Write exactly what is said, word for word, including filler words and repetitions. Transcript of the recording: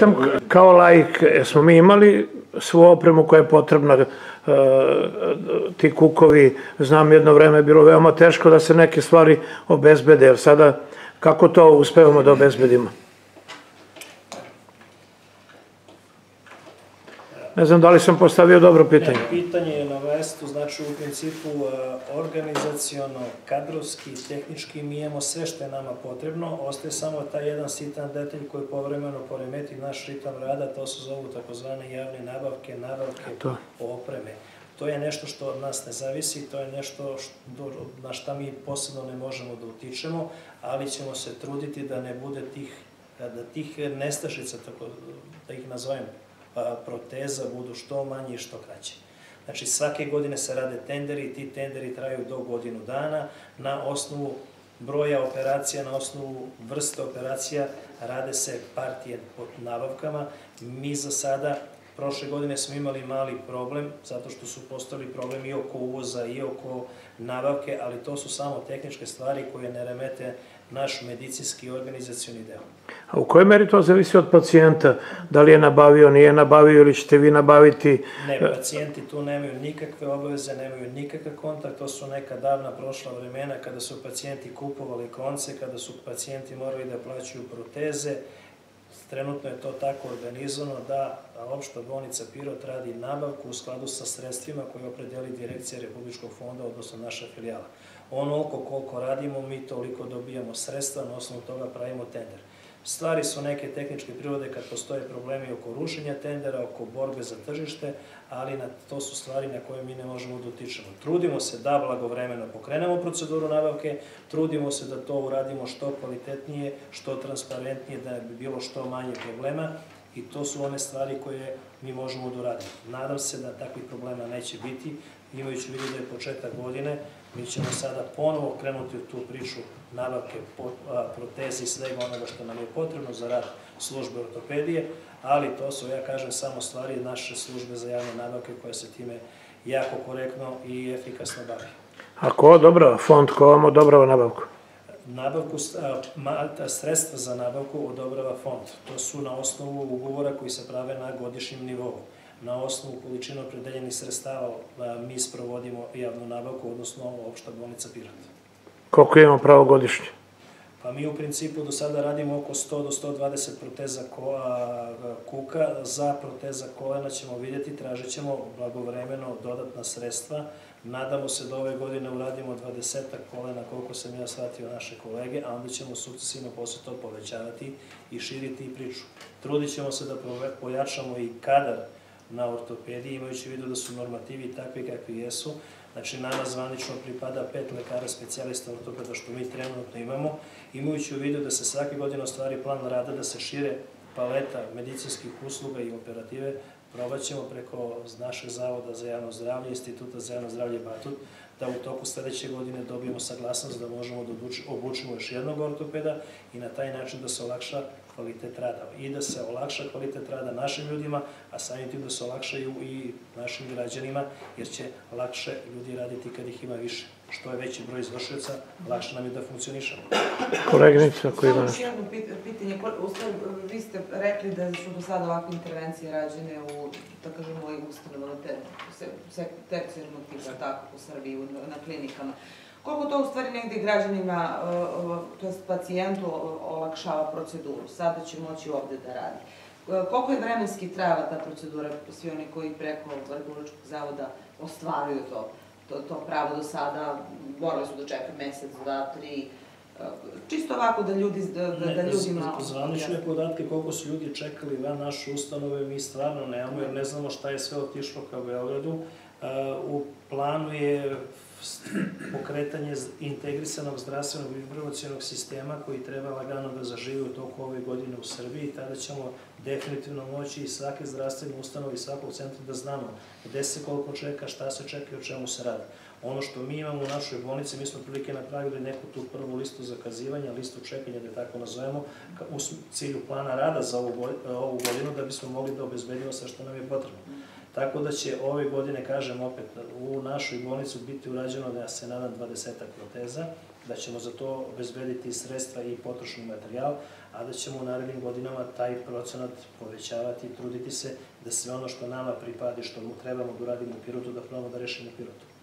pitam, kao laik, smo mi imali svu opremu koja je potrebna, ti kukovi, znam jedno vreme je bilo veoma teško da se neke stvari obezbede, jer sada kako to uspevamo da obezbedimo? Ne znam da li sam postavio dobro pitanje. Pitanje je na mestu, znači u principu organizaciono, kadrovski, tehnički mi imamo sve što je nama potrebno, ostaje samo taj jedan sitan detalj koji povremeno poremeti naš ritam rada, to se zovu takozvane javne nabavke, nabavke opreme. To je nešto što od nas ne zavisi, to je nešto na šta mi posebno ne možemo da utičemo, ali ćemo se truditi da ne bude tih, da tih nestašica, da ih nazovem, proteza budu što manje i što kraće. Znači, svake godine se rade tenderi i ti tenderi traju do godinu dana. Na osnovu broja operacija, na osnovu vrste operacija rade se partije pod nabavkama. Mi za sada, prošle godine smo imali mali problem, zato što su postali problemi i oko uvoza i oko nabavke, ali to su samo tehničke stvari koje ne remete naš medicinski i organizacioni deo. A u kojoj meri to zavisi od pacijenta? Da li je nabavio, nije nabavio ili ćete vi nabaviti? Ne, pacijenti tu nemaju nikakve obaveze, nemaju nikakav kontakt. To su neka davna prošla vremena kada su pacijenti kupovali konce, kada su pacijenti morali da plaćaju proteze. Trenutno je to tako organizovano da opšta bolnica Pirot radi nabavku u skladu sa sredstvima koje opredeli Direkcija Republičkog fonda, odnosno naša filijala. Onoliko koliko radimo, mi toliko dobijamo sredstva, na osnovu toga pravimo tender. Stvari su neke tehničke prirode kad postoje problemi oko rušenja tendera, oko borbe za tržište, ali to su stvari na koje mi ne možemo da utičemo. Trudimo se da blagovremeno pokrenemo proceduru nabavke, trudimo se da to uradimo što kvalitetnije, što transparentnije, da bi bilo što manje problema i to su one stvari koje mi možemo da uradimo. Nadam se da takvih problema neće biti, imajući u vidu da je početak godine, mi ćemo sada ponovo krenuti u tu priču nabavke proteze i svega onoga što nam je potrebno za rad službe ortopedije, ali to su, ja kažem, samo stvari naše službe za javne nabavke koja se time jako korektno i efikasno bavi. A ko odobrava fond, ko vam odobrava nabavku? Nabavku, sredstva za nabavku odobrava fond. To su na osnovu ugovora koji se prave na godišnjem nivou. Na osnovu količine opredeljenih sredstava mi sprovodimo javnu nabavku, odnosno opšta bolnica Pirot. Koliko imamo pravo godišnje? Pa mi u principu do sada radimo oko sto do sto dvadeset proteza kuka. Za proteza kolena ćemo vidjeti, tražit ćemo blagovremeno dodatna sredstva. Nadamo se da ove godine uradimo dvadesetak kolena, koliko sam ja shvatio naše kolege, a onda ćemo sukcesivno posle to povećavati i širiti i priču. Trudit ćemo se da pojačamo i kadar na ortopediji, imajući u vidu da su normativi takvi kakvi jesu. Znači, nama zvanično pripada pet lekara specijalista ortopeda, što mi trenutno imamo, imajući u vidu da se svake godine ostvari plan rada, da se šire paleta medicinskih usluga i operative, probat ćemo preko našeg Zavoda za javno zdravlje, Instituta za javno zdravlje Batut, da u toku sledeće godine dobijemo saglasnost da možemo da obučimo još jednog ortopeda i na taj način da se olakša kvalitet rada. I da se olakša kvalitet rada našim ljudima, a samim tim da se olakšaju i našim građanima, jer će lakše ljudi raditi kad ih ima više. Što je veći broj izvršioca, lakše nam je da funkcionišemo. Koleginica, ako ima nešto. Samo još jedno pitanje. Vi ste rekli da su do sada ovakve intervencije rađene u, da kažemo, ustanovama tercijarnog tipa, tako po Srbiji, na klinikama. Koliko to u stvari negde građanima, to je pacijentu, olakšava proceduru? Sada će moći ovde da radi. Koliko je vremenski trajala ta procedura, svi oni koji preko Republičkog zavoda ostvaruju to pravo do sada, morali su da čekaju mesec, dva, tri, čisto ovako da ljudima... Zvanične podatke koliko su ljudi čekali van naše ustanove mi stvarno nemamo, jer ne znamo šta je sve otišlo ka Beogradu. U planu je pokretanje integrisanog zdravstvenog i informacionog sistema koji treba lagano da zaživi u toku ove godine u Srbiji. Tada ćemo definitivno moći i svake zdravstvene ustanove i svakog centra da znamo gde se koliko čeka, šta se čeka i o čemu se radi. Ono što mi imamo u našoj bolnici, mi smo prilike napravili neku tu prvu listu zakazivanja, listu čekanja, da je tako nazovemo, u cilju plana rada za ovu godinu, da bismo mogli da obezbedimo sve što nam je potrebno. Tako da će ove godine, kažem opet, u našoj bolnici biti urađeno, da se nadam, dvadesetak proteza. da ćemo za to obezbediti sredstva i potrošni materijal, a da ćemo u narednim godinama taj procenat povećavati i truditi se da sve ono što nama pripadi, što mu trebamo da uradimo u Pirotu, da probamo da rešimo u Pirotu.